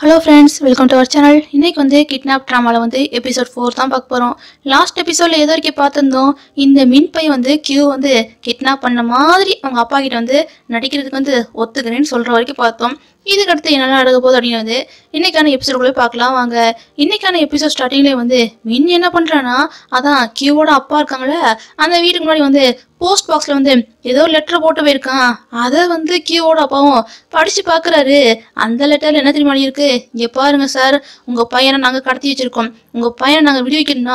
Hello friends, welcome to our channel. இன்னைக்கு வந்து kidnap ட்ராமாவில் வந்து எபிசோட் 4 தான் பார்க்க போகிறோம். லாஸ்ட் எபிசோடில் எது வரைக்கும் பார்த்துருந்தோம், இந்த மின்பை வந்து கியூ வந்து கிட்னாப் பண்ண மாதிரி அவங்க அப்பா கிட்ட வந்து நடிக்கிறதுக்கு வந்து ஒத்துக்கிறேன்னு சொல்கிற வரைக்கும் பார்த்தோம். இதுக்கடுத்து என்னெல்லாம் நடக்க போகுது அப்படின்னு வந்து இன்னைக்கான எபிசோடுக்குள்ளே பார்க்கலாம் வாங்க. இன்னைக்கான எபிசோட் ஸ்டார்டிங்லேயே வந்து மின் என்ன பண்ணுறான்னா, அதான் கியூவோட அப்பா இருக்காங்களே, அந்த வீட்டுக்கு முன்னாடி வந்து போஸ்ட் பாக்ஸில் வந்து ஏதோ லெட்டர் போட்டு போயிருக்கான். அதை வந்து கியூவோட அப்பாவும் படித்து பார்க்குறாரு. அந்த லெட்டரில் என்ன தெரியுமா இருக்கு, இங்கே பாருங்க சார், உங்கள் பையனை நாங்கள் கடத்தி வச்சுருக்கோம். உங்கள் பையனை நாங்கள் விடுவிக்கணும்னா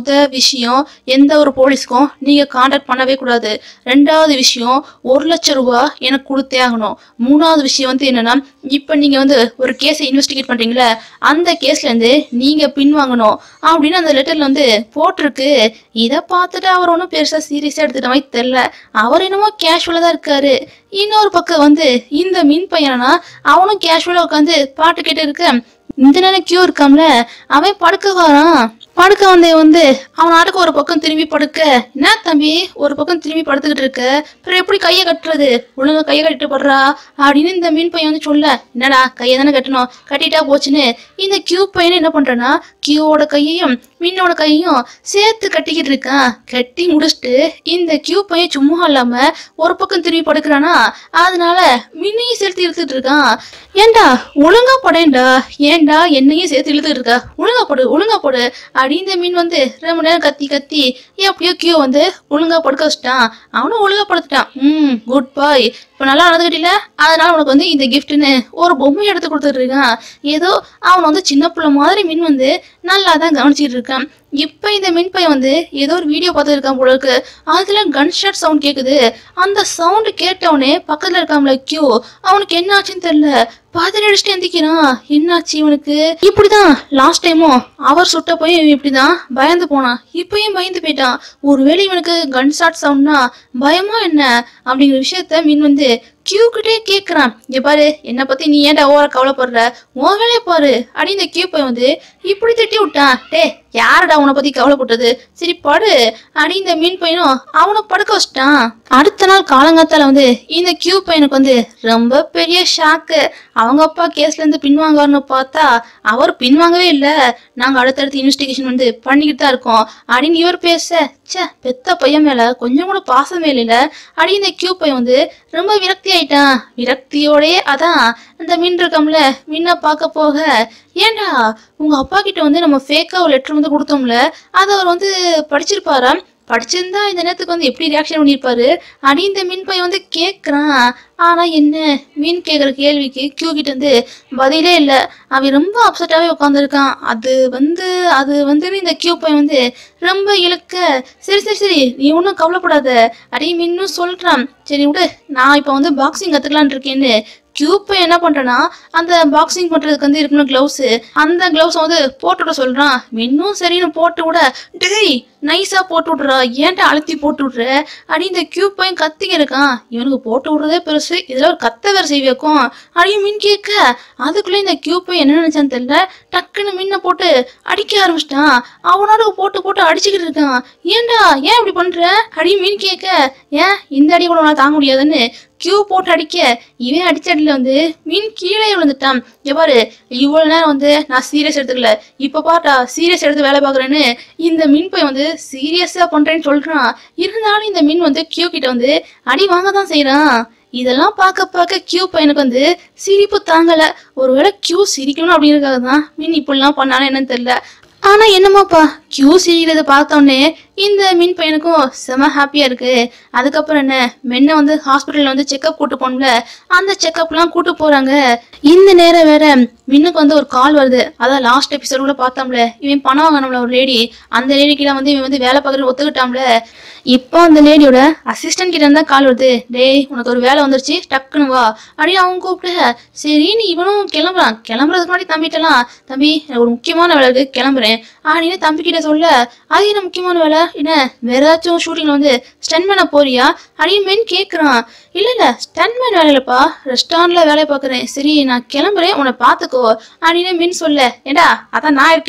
விஷயம் எந்த ஒரு போலீஸ்க்கும் நீங்கள் கான்டாக்ட் பண்ணவே கூடாது. 2வது விஷயம், 1,00,000 ரூபா எனக்கு கொடுத்தே ஆகணும். 3வது விஷயம் வந்து என்னன்னா, இப்போ நீங்கள் வந்து ஒரு கேஸை இன்வெஸ்டிகேட் பண்ணுறீங்களே, அந்த கேஸ்லேருந்து நீங்கள் பின்வாங்கணும் அப்படின்னு அந்த லெட்டரில் வந்து போட்டிருக்கு. இதை பார்த்துட்டு அவர் ஒன்றும் பெருசாக சீரியஸாக எடுத்துகிட்ட மாதிரி தெரில. அவர் என்னமோ கேஷுவலாக தான் இருக்காரு. இன்னொரு பக்கம் வந்து இந்த மின் பையனா அவனும் கேஷுவலாக உட்காந்து பாட்டு கேட்டு இருக்க. இந்த நேரம் கியூ இருக்காமல, அவன் படுக்க வரான். படுக்க வந்து அவன் ஆட்டுக்கு ஒரு பக்கம் திரும்பி படுக்க, என்ன தம்பி ஒரு பக்கம் திரும்பி படுத்துக்கிட்டு இருக்க, அப்புறம் எப்படி கையை கட்டுறது, ஒழுங்கா கையை கட்டிட்டு படுறா அப்படின்னு இந்த மீன் பையன் வந்து சொல்ல, என்னடா கையை தானே கட்டணும், கட்டிட்டா போச்சுன்னு இந்த கியூ பையனை என்ன பண்றான்னா, கியூவோட கையையும் மீனோட கையையும் சேர்த்து கட்டிக்கிட்டு இருக்கான். கட்டி முடிச்சுட்டு இந்த கியூ பையன் சும்மா இல்லாம ஒரு பக்கம் திரும்பி படுக்கிறானா, அதனால மீனையும் சேர்த்து இழுத்துட்டு இருக்கான். ஏண்டா ஒழுங்கா படேண்டா, ஏண்டா என்னையும் சேர்த்து இழுத்துட்டு இருக்கா, ஒழுங்கா படு அப்படி இந்த மீன் வந்து 2 மணி நேரம் கத்தி எப்படியோ கியூ வந்து ஒழுங்கா படுக்க வச்சுட்டான். அவனும் ஒழுங்கா படுத்துட்டான். குட் பாய், இப்போ நல்லா நடந்துக்கிட்டீல, அதனால உனக்கு வந்து இந்த கிஃப்ட்னு ஒரு பொம்மை எடுத்து கொடுத்துட்டு இருக்கான். ஏதோ அவன் வந்து சின்ன பிள்ளை மாதிரி மீன் வந்து நல்லா தான் கவனிச்சிட்டு இருக்கான். இப்போ இந்த மின் பையன் வந்து ஏதோ ஒரு வீடியோ பார்த்துருக்கான் போல இருக்கு. அதுல கன் ஷாட் சவுண்ட் கேட்குது. அந்த சவுண்டு கேட்டவனே பக்கத்துல இருக்காமல கியூ, அவனுக்கு என்ன ஆச்சுன்னு தெரியல, அடிச்சுட்டு எந்திக்கிறான். என்னாச்சு இவனுக்கு? இப்படிதான் லாஸ்ட் டைமும் அவர் சுட்ட போய் இப்படிதான் பயந்து போனான். இப்பயும் பயந்து போயிட்டான். ஒருவேளை இவனுக்கு கன் ஷாட் சவுண்ட்னா பயமா என்ன அப்படிங்கிற விஷயத்த மீன் வந்து கியூ கிட்டே கேட்கறான். இங்க பாரு, என்னை பத்தி நீ ஏன்டா ஓவர கவலைப்படுற, உன் வேலையை பாரு அப்படின்னு இந்த கியூ பையன் வந்து இப்படி திட்டி விட்டான். டே யாரடா உன்னை பத்தி கவலைப்பட்டது, சரி படு அப்படின்னு இந்த மீன் பையனும் அவனை படுக்க வச்சுட்டான். அடுத்த நாள் காலங்காத்தால வந்து இந்த கியூ பையனுக்கு வந்து ரொம்ப பெரிய ஷாக்கு. அவங்க அப்பா கேஸ்ல இருந்து பின்வாங்கன்னு பார்த்தா அவர் பின்வாங்கவே இல்லை. நாங்க அடுத்தடுத்து இன்வெஸ்டிகேஷன் வந்து பண்ணிக்கிட்டு தான் இருக்கோம் அப்படின்னு இவர் பேச, சே பெத்த பையன் மேல கொஞ்சம் கூட பாசமே இல்லை அப்படின்னு இந்த கியூ பையன் வந்து ரொம்ப விரக்தி ஆயிட்டான். விரக்தியோடயே அதான் அந்த மீன் இருக்கம்ல, மீனை பார்க்க போக, ஏண்டா உங்க அப்பா கிட்ட வந்து நம்ம ஃபேக்கா ஒரு லெட்டர் வந்து கொடுத்தோம்ல, அதை அவர் வந்து படிச்சிருப்பாரா, படிச்சிருந்தா இந்த நேரத்துக்கு வந்து எப்படி ரியாக்ஷன் பண்ணியிருப்பாரு அப்படின்னு இந்த மீன் பையன் வந்து கேட்குறான். ஆனா என்ன, மீன் கேட்குற கேள்விக்கு கியூ கிட்ட வந்து பதிலே இல்லை. அவன் ரொம்ப அப்செட்டாவே உட்காந்துருக்கான். அது வந்து இந்த கியூ பையன் வந்து ரொம்ப இழுக்க, சரி நீ ஒன்றும் கவலைப்படாத அப்படின்னு மீனும் சொல்றான். சரி விடு, நான் இப்போ வந்து பாக்ஸிங் கற்றுக்கலான் இருக்கேன்னு கியூப்பை என்ன பண்றேன்னா, அந்த பாக்ஸிங் பண்றதுக்கு வந்து இருக்கணும் கிளவுஸ், அந்த கிளவுஸ் வந்து போட்டு விட சொல்றான். இன்னும் சரின்னு போட்டு விட, டேய் நைஸா போட்டு விட்றா, ஏன்டா அழுத்தி போட்டு விட்ற அப்படின்னு இந்த கியூப் பையன் கத்திக்க இருக்கான். இவனுக்கு போட்டு விடுறதே பெருசு, இதுல ஒரு கத்த வேற செய்வேக்கும் அப்படின்னு மீன் கேட்க, அதுக்குள்ள இந்த கியூப் பையன் என்ன நினைச்சான்னு தெரியல, டக்குன்னு மீனை போட்டு அடிக்க ஆரம்பிச்சிட்டான். அவனோட போட்டு அடிச்சுக்கிட்டு இருக்கான். ஏன்டா ஏன் இப்படி பண்ற அப்படின்னு மீன் கேட்க, ஏன் இந்த அடி கூட உன்னால தாங்க முடியாதுன்னு கியூ போட்டு அடிக்க, இவன் அடிச்ச அடியில வந்து மீன் கீழே விழுந்துட்டான். பாரு, இவ்வளவு நேரம் வந்து நான் சீரியஸ் எடுத்துக்கல, இப்ப பாட்டா சீரியஸ் எடுத்து வேலை பாக்குறேன்னு இந்த மீன் பையன் வந்து சீரியஸா பண்றேன்னு சொல்றான். இருந்தாலும் இந்த மீன் வந்து கியூ கிட்ட வந்து அடி வாங்க தான் செய்யறான். இதெல்லாம் பார்க்க கியூ பையனுக்கு வந்து சிரிப்பு தாங்கல. ஒருவேளை கியூ சிரிக்கணும் அப்படிங்கிறதுக்காக தான் மீன் இப்படிலாம் பண்ணானு என்னன்னு தெரியல. ஆனா என்னமாப்பா, கியூ சிரிக்கிறத பார்த்தோன்னே இந்த மீன் பையனுக்கும் செம ஹாப்பியா இருக்கு. அதுக்கப்புறம் என்ன, மென்ன வந்து ஹாஸ்பிட்டல்ல வந்து செக்அப் கூட்டு போனோம்ல, அந்த செக்அப்லாம் கூட்டு போறாங்க. இந்த நேரம் வேற மின்னுக்கு வந்து ஒரு கால் வருது. அதான் லாஸ்ட் எபிசோட்ல பார்த்தோம்ல, இவன் பணம் வாங்கணும்ல ஒரு லேடி, அந்த லேடிக்கிட்ட வந்து இவன் வந்து வேலை பார்க்கறது ஒத்துக்கிட்டாம்ல. இப்போ அந்த லேடியோட அசிஸ்டன்ட் கிட்ட இருந்தா கால் வருது, டேய் உனக்கு ஒரு வேலை வந்துருச்சு டக்குன்னு வா அப்படின்னு அவங்க கூப்பிட்டு, சரின்னு இவனும் கிளம்புறான். கிளம்புறதுக்கு முன்னாடி தம்பிட்டலாம், தம்பி எனக்கு ஒரு முக்கியமான வேலை இருக்கு கிளம்புறேன் அப்படின்னு தம்பி கிட்ட சொல்ல, அது என்ன முக்கியமான வேலை, என்ன வேற ஏதாச்சும் ஷூட்டிங்ல வந்து ஸ்டன்மேனா போறியா அப்படின்னு மென் கேட்குறான். இல்ல ஸ்டன்மேன் வேலையிலப்பா, ரெஸ்டாரண்ட்ல வேலையை பார்க்குறேன், சரி நான் கிளம்புறேன் உன்னை பார்த்துக்கோ அப்படின்னு மென் சொல்ல, ஏண்டா அதான் நான் இருக்கேன்ல,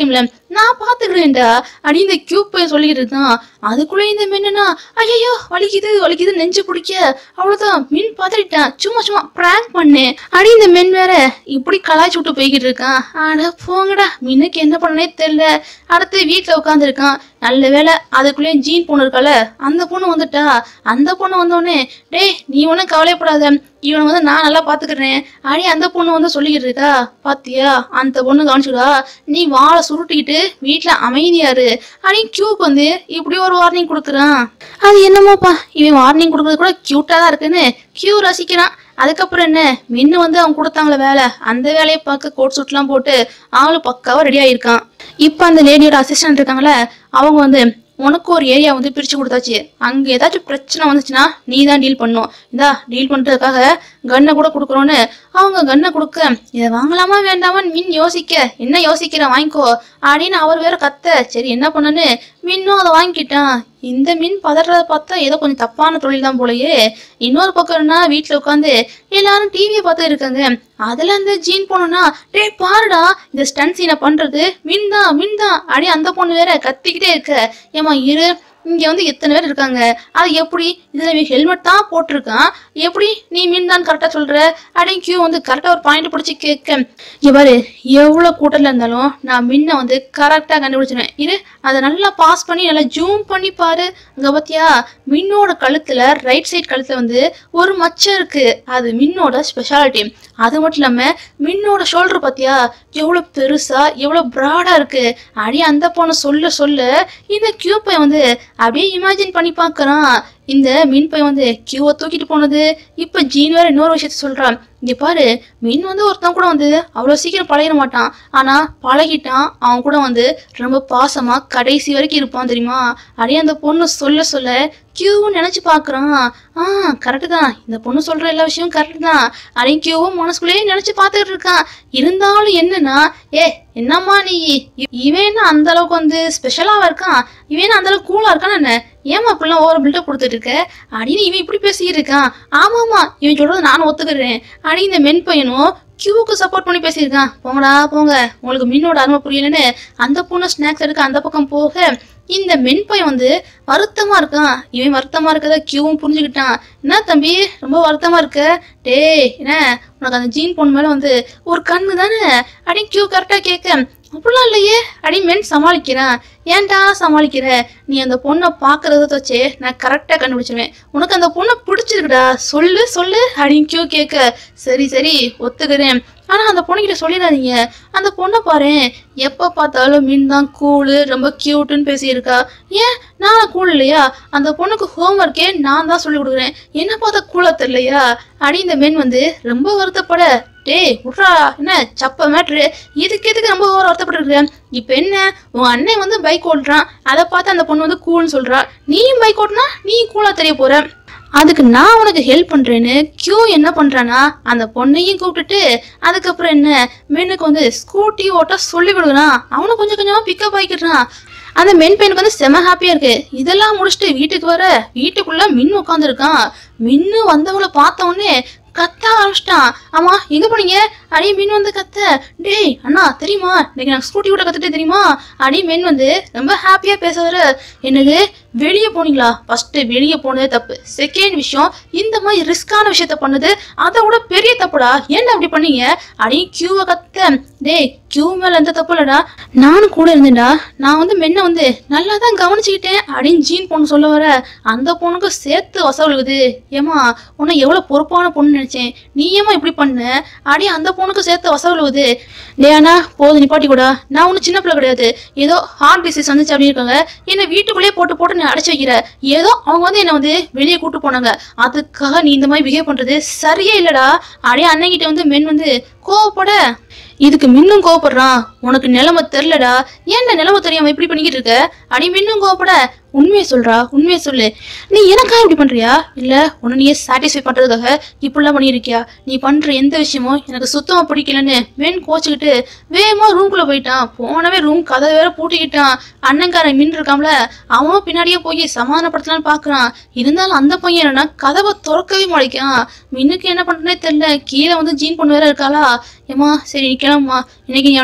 நான் பாத்துக்கிறேன்டா அப்படின்னு இந்த கியூப் போய் சொல்லிக்கிட்டு இருக்கான். அதுக்குள்ள இந்த மென்னா ஐயோ வலிக்குது வலிக்குது நெஞ்சு பிடிக்க, அவ்வளவுதான் மின் பாத்துட்டான், சும்மா சும்மா பிராங்க் பண்ணேன் அப்படி இந்த மென் வேற இப்படி கலாய்ச்சி விட்டு போய்கிட்டு இருக்கான். ஆனா போங்கடா, மின்னுக்கு என்ன பண்ணனே தெரியல. அடுத்து வீட்டுல உட்காந்து இருக்கான். நல்ல வேலை அதுக்குள்ளே ஜீன் பொண்ணு இருக்கால, அந்த பொண்ணு வந்துட்டா. அந்த பொண்ணு வந்தோடனே டேய் நீ ஒன்னும் கவலைப்படாத, இவனை வந்து நான் நல்லா பாத்துக்கிறேன் அடி அந்த பொண்ணு வந்து சொல்லிக்கிட்டு இருக்கா. பாத்தியா அந்த பொண்ணு கவனிச்சுடா, நீ வாழை சுருட்டிக்கிட்டு வீட்டுல அமைதியாரு அடி கியூக்கு வந்து இப்படி ஒரு வார்னிங் கொடுக்குறான். அது என்னமோப்பா, இவன் வார்னிங் கொடுக்கறது கூட கியூட்டா தான் இருக்குன்னு கியூ ரசிக்கிறான். அதுக்கப்புறம் என்ன, மின்னு வந்து அவங்க கொடுத்தாங்களே வேலை, அந்த வேலையை பார்க்க கோட் சூட்லாம் போட்டு ஆளு பக்காவா ரெடி ஆயிருக்கான். இப்ப அந்த லேடியோட அசிஸ்டன்ட் இருக்காங்களே, அவங்க வந்து உனக்கு ஒரு ஏரியா வந்து பிரிச்சு கொடுத்தாச்சு, அங்க ஏதாச்சும் பிரச்சனை வந்துச்சுன்னா நீ தான் டீல் பண்ணும், இதா டீல் பண்றதுக்காக கன்னை கூட கொடுக்குறோன்னு அவங்க கன்னை கொடுக்க, இதை வாங்கலாமா வேண்டாமான்னு மின் யோசிக்க, என்ன யோசிக்கிற வாங்கிக்கோ அப்படின்னு அவர் வேற கத்த. சரி என்ன பண்ணனு மின்னும் அதை வாங்கிக்கிட்டான். இந்த மின் பதறத பார்த்தா ஏதோ கொஞ்சம் தப்பான தொழில் தான் போலயே. இன்னொரு பக்கம்னா வீட்டுல உட்காந்து எல்லாரும் டிவியை பார்த்து இருக்காங்க. அதுல அந்த ஜீன் பொண்ணுனா டே பாருடா இந்த ஸ்டன் சீனை பண்றது மின் தான் அப்படி அந்த பொண்ணு வேற கத்திக்கிட்டே இருக்க. ஏமா இரு, இங்க வந்து எத்தனை பேர் இருக்காங்க, அது எப்படி இதுல ஹெல்மெட் தான் போட்டிருக்கான், எப்படி நீ மீன் தான் கரெக்டா சொல்ற அப்படின்னு கியூ வந்து கரெக்டா ஒரு பாயிண்ட் பிடிச்சி கேட்க. இங்க பாரு எவ்வளவு கூட்டத்துல இருந்தாலும் நான் மின்ன வந்து கரெக்டா கண்டுபிடிச்சிருவேன், இரு அதை நல்லா பாஸ் பண்ணி நல்லா ஜூம் பண்ணி பாரு. அங்க பாத்தியா மின்னோட கழுத்துல ரைட் சைட் கழுத்துல வந்து ஒரு மச்சம் இருக்கு, அது மின்னோட ஸ்பெஷாலிட்டி. அது மட்டும் இல்லாம மின்னோட ஷோல்டர் பாத்தியா எவ்வளவு பெருசா எவ்வளவு பிராடா இருக்கு அப்படி அந்த பொண்ணு சொல்ல சொல்ல இந்த கியூப்பை வந்து அப்படியே இமேஜின் பண்ணி பாக்குறான். இந்த மின் பையன் வந்து கியூவை தூக்கிட்டு போனது. இப்ப ஜீன் வேற இன்னொரு விஷயத்த சொல்றான். இங்க பாரு மின் வந்து ஒருத்தன் கூட வந்து அவ்வளவு சீக்கிரம் பழகிட மாட்டான், ஆனா பழகிட்டான் அவன் கூட வந்து ரொம்ப பாசமா கடைசி வரைக்கும் இருப்பான் தெரியுமா அப்படியே அந்த பொண்ணு சொல்ல சொல்ல கியூவும் நினைச்சு பாக்குறான். கரெக்டு தான், இந்த பொண்ணு சொல்ற எல்லா விஷயமும் கரெக்டு தான் அப்படின்னு கியூவும் மனசுக்குள்ளேயே நினைச்சு பாத்துக்கிட்டு இருக்கான். இருந்தாலும் என்னன்னா என்னம்மா நீ இவன் அந்த அளவுக்கு வந்து ஸ்பெஷலாவா இருக்கான், இவன் அந்த அளவுக்கு கூலா இருக்கான்னு என்ன, ஏமா அப்படிலாம் ஓவர் பில்டப் கொடுத்துட்டு இருக்க அப்படின்னு இவன் இப்படி பேசிட்டு இருக்கான். ஆமாமா இவன் சொல்றது நானும் ஒத்துக்கிறேன் அப்படின்னு இந்த மென் பையனும் கியூவுக்கு சப்போர்ட் பண்ணி பேசியிருக்கான். போங்கடா போங்க, உங்களுக்கு மின்னோட அருமை புரியலன்னு அந்த பொண்ணு ஸ்நாக்ஸ் எடுக்க அந்த பக்கம் போக இந்த மென் பையன் வந்து வருத்தமா இருக்கான். இவன் வருத்தமா இருக்கத கியூவும் புரிஞ்சுக்கிட்டான். என்ன தம்பி ரொம்ப வருத்தமா இருக்க, டே என்ன உனக்கு அந்த ஜீன் பொண்ணு மேல வந்து ஒரு கண்ணு தானே அப்படின்னு கியூ கரெக்டா கேட்க, அப்படிலாம் இல்லையே அப்படின்னு மென் சமாளிக்கிறான். ஏன்டா சமாளிக்கிற, நீ அந்த பொண்ணை பாக்குறத வச்சே நான் கரெக்டா கண்டுபிடிச்சிருவேன், உனக்கு அந்த பொண்ணை பிடிச்சிருக்குடா சொல்லு சொல்லு அப்படின்னு கியூ கேட்க, சரி சரி ஒத்துக்கிறேன், ஆனா அந்த பொண்ணுகிட்ட சொல்லிடாதீங்க, அந்த பொண்ணை பாரு எப்ப பார்த்தாலும் மீன் தான் கூலு ரொம்ப கியூட்டுன்னு பேசியிருக்கா, ஏன் நான் கூல் இல்லையா, அந்த பொண்ணுக்கு ஹோம் ஒர்க்கே நான் தான் சொல்லி கொடுக்குறேன், என்ன பார்த்தா கூலா தெரியலையா அப்படி இந்த மென் வந்து ரொம்ப வருத்தப்பட, டேய் விட்றா என்ன சப்ப மேட்ரு, இதுக்கு எதுக்கு ரொம்ப வருத்தப்பட்டு இருக்க, இப்ப என்ன உன் அண்ணன் வந்து பைக் ஓட்டுறான், அதை பார்த்து அந்த பொண்ணு வந்து கூல்னு சொல்றா, நீயும் பைக் ஓட்டுனா நீ கூலா தெரிய போற, அதுக்கு நான் உனக்கு ஹெல்ப் பண்றேன்னு கியூ என்ன பண்றானா அந்த பொண்ணையும் கூப்பிட்டுட்டு அதுக்கப்புறம் என்ன மென்னுக்கு வந்து ஸ்கூட்டி ஓட்ட சொல்லி கொடுக்குறான். அவனும் கொஞ்சம் கொஞ்சமா பிக்கப் ஆகிக்கிறான். அந்த மென் பையனுக்கு வந்து செம ஹாப்பியா இருக்கு. இதெல்லாம் முடிச்சுட்டு வீட்டுக்கு வர வீட்டுக்குள்ள மின்னு உட்காந்து இருக்கான். மின்னு வந்தவங்களை பார்த்த உடனே கத்த ஆரம்பிச்சிட்டான். ஆமா எங்க போனீங்க அடி மீன் வந்து கத்த, டேய் அண்ணா தெரியுமா இன்னைக்கு நான் ஸ்கூட்டி கூட கத்துட்டு தெரியுமா அடி மீன் வந்து ரொம்ப ஹாப்பியா பேசுவாரு. என்னது வெளியே போனீங்களா, ஃபர்ஸ்ட் வெளியே போனதே தப்பு, செகண்ட் விஷயம் இந்த மாதிரி ரிஸ்கான விஷயத்த பண்ணது அதை விட பெரிய தப்புடா, ஏன்டா அப்படி பண்ணீங்க அடி கியூவை கத்த, டேய் கியூ மேல எந்த தப்பு இல்லடா, நானும் கூட இருந்தேன்டா, நான் வந்து மென்ன வந்து நல்லா தான் கவனிச்சுக்கிட்டேன் அப்படின்னு ஜீன் பொண்ணு சொல்ல வர அந்த பொண்ணுக்கு சேர்த்து வசவுழுகுது. ஏமா உன்னை எவ்வளவு பொறுப்பான பொண்ணு நினைச்சேன், நீ ஏமா இப்படி பண்ண அடி அந்த பொண்ணுக்கு சேர்த்து வசவுழுகுது. டேயானா போது நிப்பாட்டி கூட, நான் ஒன்னும் சின்ன பிள்ளை கிடையாது, ஏதோ ஹார்ட் டிசீஸ் வந்துச்சு அப்படின்னு இருக்காங்க, என்னை வீட்டுக்குள்ளேயே போட்டு நீ அடைச்சு வைக்கிற, ஏதோ அவங்க வந்து என்னை வந்து வெளியே கூட்டு போனாங்க, அதுக்காக நீ இந்த மாதிரி பிஹேவ் பண்றது சரியே இல்லடா அப்படியே அண்ணங்கிட்ட வந்து மென் வந்து கோவப்பட, இதுக்கு மின்னும் கோவப்படுறான், உனக்கு நிலைமை தெரியலடா, ஏன்டா நிலைமை தெரியாம இப்படி பண்ணிக்கிட்டு இருக்க அடி மின்னும் கோவப்பட, உண்மையை சொல்றா உண்மையை சொல்லு, நீ எனக்காக இப்படி பண்றியா இல்ல உன்னை நீயே சாட்டிஸ்ஃபை பண்றதுக்காக இப்படிலாம் பண்ணியிருக்கியா, நீ பண்ற எந்த விஷயமும் எனக்கு சுத்தமா பிடிக்கலன்னு மென் கோச்சுக்கிட்டு வேகமா ரூம்குள்ள போயிட்டான். போனவே ரூம் கதை வேற பூட்டிக்கிட்டான். அண்ணன்காரன் மின் இருக்காம்ல அவனும் பின்னாடியே போய் சமாதானப்படுத்தலான்னு பாக்குறான். இருந்தாலும் அந்த பையன் என்னன்னா கதவை திறக்கவே மாட்டேங்கான். மின்னுக்கு என்ன பண்றேன்னே தெரியல. கீழே வந்து ஜீன் பொண்ணு வேற இருக்காளா, ஏமா சரி நீ கிளம்புமா, இன்னைக்கு நீ அவனுக்கு அனுப்பிச்சிட்டு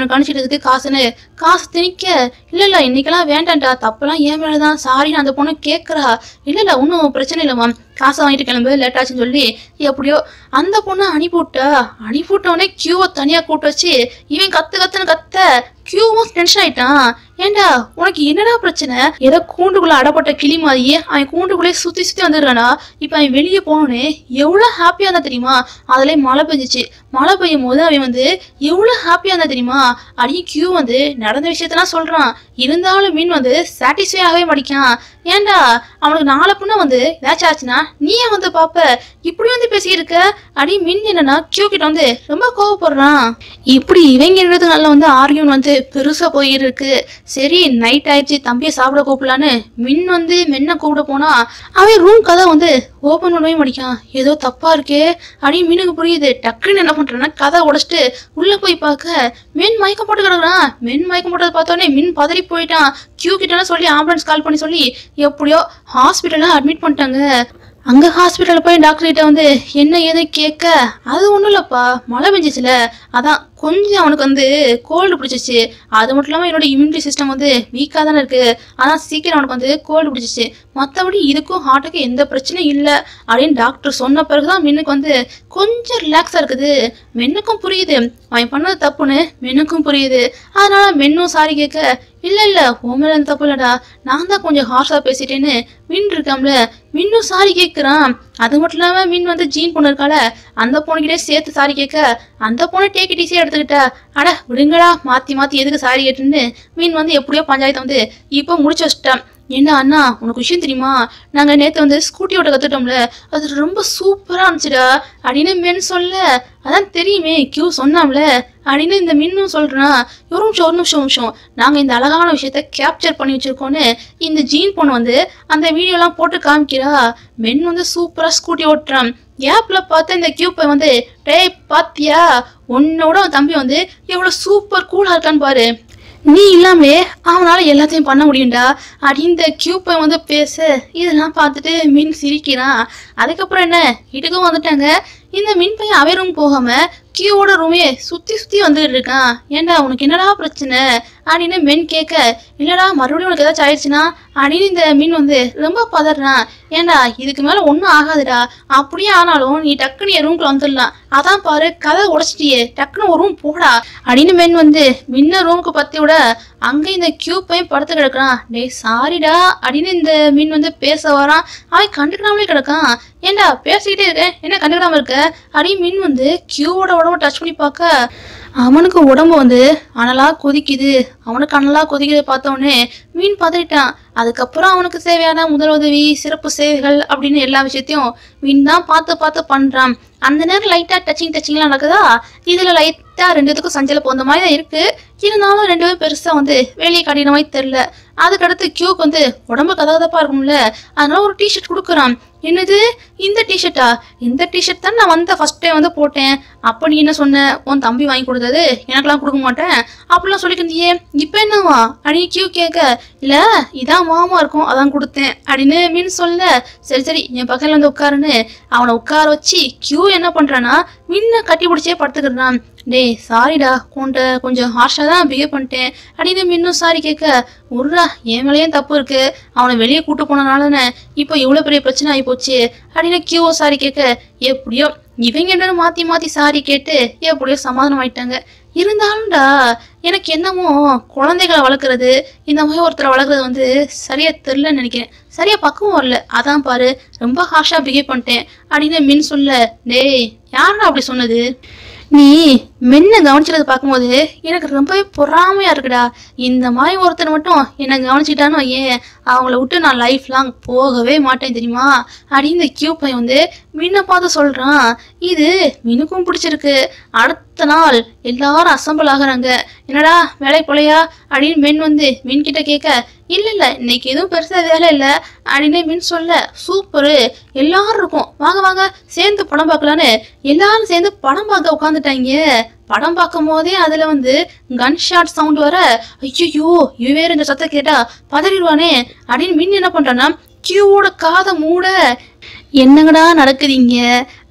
எதுக்கு காசுன்னு காசு திணிக்க, இல்ல இன்னைக்கெல்லாம் வேண்டாம்டா, தப்பெல்லாம் ஏன் மேலதான், சாரின்னு அந்த பொண்ணு கேட்கறா. இல்ல ஒன்றும் பிரச்சனை இல்லைம்மா, காசை வாங்கிட்டு கிளம்பு, லேட் ஆச்சுன்னு சொல்லி எப்படியோ அந்த பொண்ணை அனுப்பிவிட்டவனே கியூவை தனியா கூட்டு வச்சு இவன் கத்துன்னு கத்த கியூவும் டென்ஷன் ஆயிட்டான். ஏண்டா உனக்கு என்னடா பிரச்சனை? ஏதோ கூண்டுக்குள்ள அடப்பட்ட கிளி மாதிரியே அவன் கூண்டுக்குள்ளே சுத்தி வந்துடுறானா. இப்ப அவன் வெளியே போனோன்னே எவ்வளவு ஹாப்பியா இருந்தா தெரியுமா? அதுல மழை பெஞ்சிச்சு. மழை பெய்யும் போது அவன் வந்து எவ்வளவு ஹாப்பியா இருந்தா தெரியுமா? அடியும் கியூ வந்து நடந்த விஷயத்தெல்லாம் சொல்றான். இருந்தாலும் மீன் வந்து சாட்டிஸ்ஃபை ஆகவே மாட்டிக்கான். ஏண்டா அவனுக்கு நாளை பொண்ணு வந்து ஏதாச்சும் ஆச்சுன்னா நீயே வந்து பாப்ப, இப்படி வந்து பேசிட்டு இருக்க. அடி மின் என்னன்னா கியூ கிட்ட வந்து ரொம்ப கோவப்படுறான். இப்படி இவங்க வந்து ஆர்கியூன் வந்து பெருசா போயிருக்கு. சரி நைட் ஆயிடுச்சு, தம்பியை சாப்பிட கூப்பிடலான்னு மின் வந்து மென்ன கூப்பிட போனா அவன் ரூம் கதை வந்து ஓபன் பண்ணவே மாட்டிக்கான். ஏதோ தப்பா இருக்கே அடி மீனுக்கு புரியுது. டக்குன்னு என்ன பண்றான்னா கதை உடைச்சிட்டு உள்ள போய் பார்க்க மென் மயக்கம் போட்டு கிடக்குறான். மென் மயக்கம் போட்டதை பார்த்தோன்னே மின் பதறி போயிட்டான். கியூ கிட்ட சொல்லி ஆம்புலன்ஸ் கால் பண்ணி சொல்லி எப்படியோ ஹாஸ்பிட்டல்ல அட்மிட் பண்ணிட்டாங்க. அங்க ஹாஸ்பிட்டல் போய் டாக்டர் கிட்ட வந்து என்ன ஏது கேட்க, அது ஒண்ணும் இல்லப்பா, மழை பெஞ்சிச்சுல, அதான் கொஞ்சம் அவனுக்கு வந்து கோல்டு பிடிச்சிச்சு. அது மட்டும் இல்லாமல் என்னோட இம்யூனிட்டி சிஸ்டம் வந்து வீக்காக தானே இருக்கு, ஆனால் சீக்கிரம் அவனுக்கு வந்து கோல்டு பிடிச்சிச்சு. மற்றபடி இதுக்கும் ஹார்ட்டுக்கும் எந்த பிரச்சனையும் இல்லை அப்படின்னு டாக்டர் சொன்ன பிறகுதான் மென்னுக்கு வந்து கொஞ்சம் ரிலாக்ஸாக இருக்குது. மென்னுக்கும் புரியுது அவன் பண்ணது தப்புன்னு, மென்னுக்கும் புரியுது. அதனால மென்னும் சாரி கேட்க, இல்ல உன் மேல எந்த தப்பு இல்லடா, நான் தான் கொஞ்சம் ஹார்ஷா பேசிட்டேன்னு மின் இருக்காம்ல மின்னும் சாரி கேட்கிறான். அது மட்டும் இல்லாம மின் வந்து ஜீன் பொண்ணு இருக்கால, அந்த பொண்ணுகிட்டே சேர்த்து சாரி கேட்க அந்த பொண்ணு டேக் இட் ஈஸியா எடுத்துக்கிட்டா. அட விடுங்கடா, மாத்தி எதுக்கு சாரி கேட்டுன்னு மீன் வந்து எப்படியோ பஞ்சாயத்தை வந்து இப்போ முடிச்சு வச்சுட்டான். என்ன அண்ணா உனக்கு விஷயம் தெரியுமா, நாங்க நேத்து வந்து ஸ்கூட்டி ஓட்ட கத்துட்டோம்ல, அது ரொம்ப சூப்பரா இருந்துச்சுடா அப்படின்னு மென் சொல்ல, அதான் தெரியுமே கியூ சொன்னாம்ல அப்படின்னு இந்த மின்னும் சொல்றான். ஒரு நிமிஷம் நாங்க இந்த அழகான விஷயத்த கேப்சர் பண்ணி வச்சிருக்கோன்னு இந்த ஜீன் பொண்ணு வந்து அந்த வீடியோ எல்லாம் போட்டு காமிக்கிறா. மென் வந்து சூப்பரா ஸ்கூட்டி ஓட்டுறான். கேப்ல பார்த்த இந்த கியூ பை வந்து டேய் பாத்தியா, உன்னோட தம்பி வந்து எவ்வளவு சூப்பர் கூலா இருக்கான்னு பாரு, நீ இல்லாமே அவனால எல்லாத்தையும் பண்ண முடியும்டா அப்படின்னு இந்த கியூப்பை வந்து பேச, இதெல்லாம் பார்த்துட்டு மீன் சிரிக்கிறான். அதுக்கப்புறம் என்ன வீட்டுக்கும் வந்துட்டாங்க. இந்த மின் பையன் அவன் ரூம் போகாம கியூவோட ரூமே சுத்தி வந்துட்டு இருக்கான். ஏண்டா உனக்கு என்னடா பிரச்சனை அப்படின்னு மென் கேட்க, இல்லடா மறுபடியும் உனக்கு ஏதாச்சும் ஆயிடுச்சுன்னா அப்படின்னு இந்த மீன் வந்து ரொம்ப பதறான். ஏண்டா இதுக்கு மேல ஒன்றும் ஆகாதுடா, அப்படியே ஆனாலும் நீ டக்குன்னு என் ரூம்குள்ள வந்துடலாம், அதான் பாரு கதை உடைச்சிட்டியே, டக்குன்னு ஒரு ரூம் போடா அப்படின்னு மென் வந்து மின்ன ரூமுக்கு பத்தி விட அங்க இந்த கியூப்பையும் படுத்து கிடக்குறான். டேய் சாரிடா அப்படின்னு இந்த மீன் வந்து பேச வரான். அவன் கண்டுக்காமலே கிடக்கான். ஏண்டா பேசிக்கிட்டே இருக்க, என்ன கண்டுக்காம இருக்க அப்படின்னு மீன் வந்து கியூவோட உடம்பு டச் பண்ணி பார்க்க அவனுக்கு உடம்பு வந்து அனலா கொதிக்குது. அவனுக்கு அனலா கொதிக்குது பார்த்தோன்னே மீன் பதறிட்டான். அதுக்கப்புறம் அவனுக்கு தேவையான முதலுதவி சிறப்பு சேவைகள் அப்படின்னு எல்லா விஷயத்தையும் மீன் தான் பார்த்து பண்றான். அந்த நேரம் லைட்டா டச்சிங்லாம் நடக்குதா, இதுல லைட்டா ரெண்டுத்துக்கும் சஞ்சல போந்த மாதிரி தான் இருக்கு. இருந்தாலும் ரெண்டு பேரும் பெருசா வந்து வெளியே காட்டின மாதிரி தெரியல. அதுக்கடுத்து கியூக்கு வந்து உடம்பு கதகதப்பா இருக்கும்ல, அதனால ஒரு டிஷர்ட் கொடுக்குறான். என்னது இந்த டிஷர்ட்டா, இந்த டிஷர்ட் தான் நான் வந்த ஃபர்ஸ்ட் டைம் வந்து போட்டேன். அப்ப நீ என்ன சொன்ன, உன் தம்பி வாங்கி கொடுத்தது எனக்கெல்லாம் கொடுக்க மாட்டேன் அப்படிலாம் சொல்லிக்கிறியே, இப்ப என்னவா அப்படின்னு கியூ கேட்க, இல்ல இதான் மாமா இருக்கும் அதான் கொடுத்தேன் அப்படின்னு மீன் சொல்ல, சரி என் பக்கத்துல வந்து உட்காருன்னு அவனை உட்கார வச்சு கியூ என்ன பண்றான்னா மின்ன கட்டி பிடிச்சே படுத்துக்கிறான். டேய் சாரிடா, கொஞ்சம் ஹார்ஷா தான் பிஹேவ் பண்ணிட்டேன் அப்படின்னு மின்னும் சாரி கேட்க, உர்ரா என் மேலேயும் தப்பு இருக்கு, அவனை வெளியே கூட்டு போனனாலன்னு இப்போ இவ்வளவு பெரிய பிரச்சனை ஆகி போச்சு அப்படின்னு கியூ சாரி கேட்க, எப்படியோ இவங்க என்ன மாத்தி சாரி கேட்டு எப்படியோ சமாதானம் ஆயிட்டாங்க. இருந்தாலும்டா எனக்கு என்னமோ குழந்தைகளை வளர்க்குறது இந்த மாதிரி ஒருத்தரை வளர்க்குறது வந்து சரியா தெரிலன்னு நினைக்கிறேன், சரியா பக்குவம் வரல, அதான் பாரு ரொம்ப ஹார்ஷா பிஹேவ் பண்ணிட்டேன் அப்படின்னு மின் சொல்ல. டேய் யாருடா அப்படி சொன்னது, நீ மென்ன கவனிச்சதை பார்க்கும்போது எனக்கு ரொம்பவே பொறாமையா இருக்குடா. இந்த மாதிரி ஒருத்தர் மட்டும் என்னை கவனிச்சுட்டானோ ஏன் அவங்கள விட்டு நான் லைஃப் லாங் போகவே மாட்டேன் தெரியுமா அப்படின்னு இந்த கியூ பை வந்து மீனை பார்த்து சொல்றான். இது மீனுக்கும் பிடிச்சிருக்கு. அடுத்த நாள் எல்லாரும் அசம்பிள் ஆகுறாங்க. என்னடா வேலை போலையா அப்படின்னு மென் வந்து மீன் கிட்ட கேட்க, இல்ல இன்னைக்கு எதுவும் பெருசா வேலை இல்லை அப்படின்னு மீன் சொல்ல, சூப்பரு எல்லாரும் இருக்கும் வாங்க சேர்ந்து படம் பார்க்கலான்னு எல்லாரும் சேர்ந்து படம் பார்க்க உட்காந்துட்டாங்க. படம் பார்க்கும் போதே அதுல வந்து கன் ஷாட் சவுண்ட் வர, ஐயோ இவ வேற இந்த சத்தம் கேட்டா பதறிடுவானே அப்படின்னு மின் என்ன பண்றான்னா கியூவோட காதை மூட, என்னங்கடா நடக்குதுங்க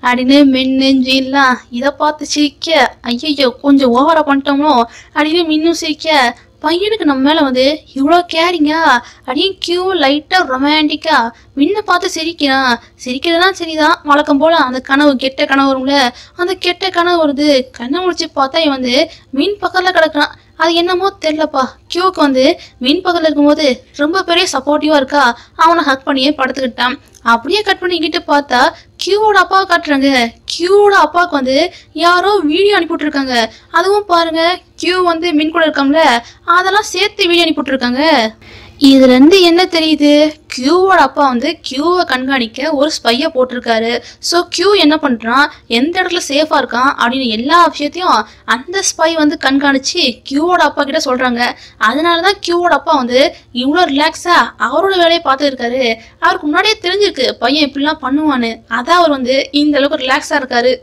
அப்படின்னு மென்னு ஜீன்லாம் இதை பார்த்து சிரிக்க, ஐயோ கொஞ்சம் ஓவரா பண்ணிட்டோமோ அப்படின்னு மின்னும் சிரிக்க, பையனுக்கு நம்ம மேல வந்து இவ்வளோ கேரிங்கா அப்படின்னு கியூ லைட்டா ரொமான்டிக்கா மின்ன பார்த்து சிரிக்கிறான். சிரிக்கிறதுலாம் சரிதான், வழக்கம் போல அந்த கனவு கெட்ட கனவு வரும்ல, அந்த கெட்ட கனவு வருது. கண்ணை முடிச்சு பார்த்தா இவன் வந்து மின் பக்கத்துல கிடக்குறான். அது என்னமோ தெரியலப்பா, கியூக்கு வந்து மின் பக்கத்துல இருக்கும்போது ரொம்ப பெரிய சப்போர்ட்டிவா இருக்கா. அவனை ஹக் பண்ணியே படுத்துக்கிட்டான். அப்படியே கட் பண்ணிக்கிட்டு பார்த்தா கியூவோட அப்பாவை காட்டுறாங்க. கியூவோட அப்பாவுக்கு வந்து யாரோ வீடியோ அனுப்பிவிட்டுருக்காங்க. அதுவும் பாருங்க, கியூ வந்து மின் கூட இருக்காங்கள, அதெல்லாம் சேர்த்து வீடியோ அனுப்பிவிட்டுருக்காங்க. இதுல இருந்து என்ன தெரியுது, கியூவோட அப்பா வந்து கியூவை கண்காணிக்க ஒரு ஸ்பையை போட்டிருக்காரு. ஸோ கியூ என்ன பண்றான், எந்த இடத்துல சேஃபா இருக்கான் அப்படின்னு எல்லா விஷயத்தையும் அந்த ஸ்பை வந்து கண்காணிச்சு கியூவோட அப்பா கிட்ட சொல்றாங்க. அதனாலதான் கியூவோட அப்பா வந்து இவ்வளோ ரிலாக்ஸா அவரோட வேலையை பார்த்து இருக்காரு. அவருக்கு முன்னாடியே தெரிஞ்சிருக்கு பையன் இப்படிலாம் பண்ணுவான்னு. அதான் அவர் வந்து இந்த அளவுக்கு ரிலாக்ஸா இருக்காரு.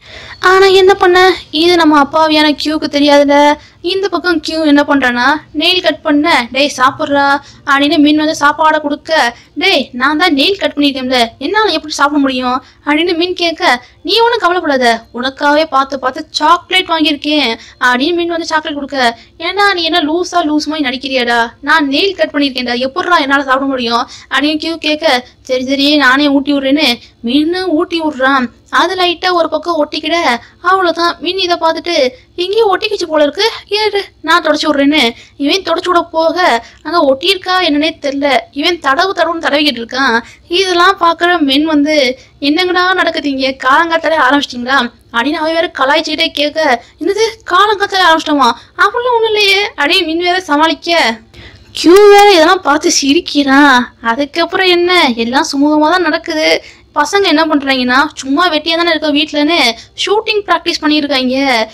ஆனா என்ன பண்ண, இது நம்ம அப்பாவியான கியூக்கு தெரியாதுல. இந்த பக்கம் கியூ என்ன பண்றானா, நெயில் கட் பண்ண, டேய் சாப்பிட்றா அப்படின்னு மின் வந்து சாப்பாடை கொடுக்க, டேய் நான் தான் நெயில் கட் பண்ணிட்டேன்ல, என்னால எப்படி சாப்பிட முடியும் அப்படின்னு மின் கேட்க, நீ ஒன்றும் கவலைப்படாத, உனக்காகவே பார்த்து பார்த்து சாக்லேட் வாங்கியிருக்கேன் அப்படின்னு மின் வந்து சாக்லேட் கொடுக்க, ஏன்னா நீ என்ன லூஸ் மாதிரி நடிக்கிறியாடா, நான் நெயில் கட் பண்ணியிருக்கேன்டா, எப்பட்றா என்னால் சாப்பிட முடியும் அப்படின்னு கியூ கேட்க, சரி நானே ஊட்டி விட்றேன்னு மின்னு ஊட்டி விட்றான். அது லைட்டா ஒரு பக்கம் ஒட்டிக்கிட, அவ்வளவுதான். மின் இதை பார்த்துட்டு எங்கேயும் ஒட்டிக்கிச்சு போல இருக்கு, ஏறு நான் தொடச்சி விட்றேன்னு இவன் தொடச்சி விட போக அங்க ஒட்டியிருக்கா என்னன்னே தெரியல. இவன் தடவுன்னு தடவிக்கிட்டு இருக்கான். இதெல்லாம் பாக்குற மென் வந்து என்னங்கடா நடக்குதுங்க, காலங்காத்தாலே ஆரம்பிச்சிட்டீங்களா அப்படின்னு அவன் வேற கலாய்ச்சிக்கிட்டே கேட்க, என்னது காலங்காத்தாலே ஆரம்பிச்சிட்டோமா, அப்படிலாம் ஒண்ணும் இல்லையே அப்படின்னு மின் வேற சமாளிக்க, கியூ வேற இதெல்லாம் பார்த்து சிரிக்கிறான். அதுக்கப்புறம் என்ன, எல்லாம் சுமூகமா தான் நடக்குது. பசங்க என்ன பண்றாங்கன்னா சும்மா வெட்டியா தானே இருக்க வீட்டுலன்னு ஷூட்டிங் ப்ராக்டிஸ் பண்ணியிருக்காங்க.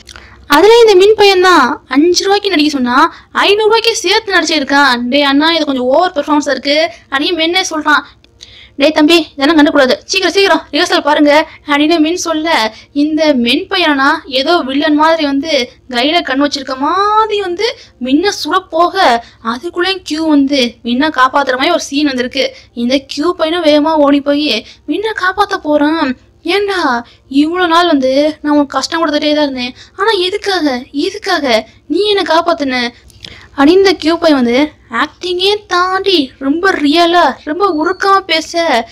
அதுல இந்த மின் பையன் தான் 5 ரூபாய்க்கு நடிக்க சொன்னா 500 ரூபாய்க்கு சேர்த்து நடிச்சிருக்கான். டே அண்ணா இது கொஞ்சம் ஓவர் பெர்ஃபார்மன்ஸ் இருக்கு அப்படின்னு மென்னே சொல்றான். டே தம்பி இதெல்லாம் கண்டுக்கூடாது, சீக்கிரம் ரிஹர்சல் பாருங்க அப்படின்னு மின் சொல்ல, இந்த மென் பையனா ஏதோ வில்லன் மாதிரி வந்து கையில கண் வச்சிருக்க மாதிரி வந்து மின்ன சுட போக, அதுக்குள்ளேயும் கியூ வந்து மின்ன காப்பாத்துற மாதிரி ஒரு சீன் வந்திருக்கு. இந்த கியூ பையனும் வேகமா ஓடி போய் மின்ன காப்பாத்த போறான். ஏண்டா இவ்வளோ நாள் வந்து நான் உனக்கு கஷ்டம் கொடுத்துட்டே தான் இருந்தேன், ஆனா எதுக்காக நீ என்னை காப்பாத்துன அப்படின்னு இந்த கியூ பை வந்து ஆக்டிங்கே தாண்டி ரொம்ப ரியலா ரொம்ப உருக்கமா பேச,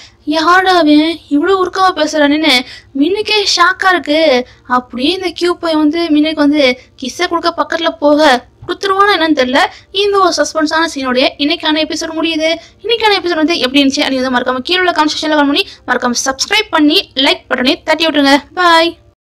யாடாவே இவ்வளோ உருக்கமா பேசுறான்னு மின்னுக்கே ஷாக்கா இருக்கு. அப்படியே இந்த கியூ பை வந்து மின்னுக்கு வந்து கிஸ்ஸை கொடுக்க பக்கத்துல போக கொடுத்துருவானா என்னன்னு தெரியல. இந்த ஒரு சஸ்பென்ஸான சீனோடைய இன்னைக்கான எபிசோட் முடியுது. இன்னைக்கான எபிசோட் வந்து எப்படி இருந்துச்சு அப்படின்னு மறக்காம கீழே உள்ள கமெண்ட் செக்ஷன்ல கமெண்ட் பண்ணி மறக்காம சப்ஸ்கிரைப் பண்ணி லைக் பட்டனை தட்டி விட்டுருங்க. பாய்.